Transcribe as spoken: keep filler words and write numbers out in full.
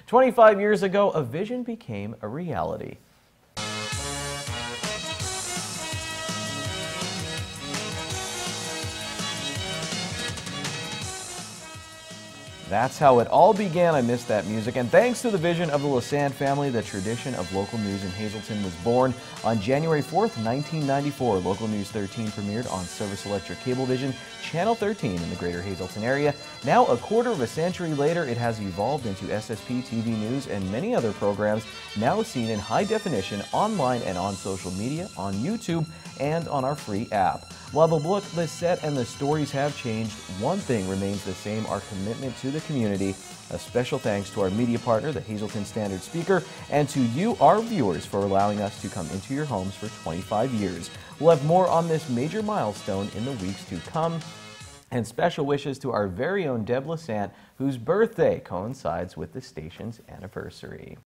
twenty-five years ago, a vision became a reality. That's how it all began. I missed that music. And thanks to the vision of the Lassand family, the tradition of local news in Hazleton was born. On January fourth, nineteen ninety-four, Local News thirteen premiered on Service Electric Cablevision, Channel thirteen in the greater Hazleton area. Now, a quarter of a century later, it has evolved into S S P T V News and many other programs, now seen in high definition online and on social media, on YouTube, and on our free app. While the look, the set, and the stories have changed, one thing remains the same: our commitment to the community. A special thanks to our media partner, the Hazleton Standard Speaker, and to you, our viewers, for allowing us to come into your homes for twenty-five years. We'll have more on this major milestone in the weeks to come. And special wishes to our very own Deb Lassand, whose birthday coincides with the station's anniversary.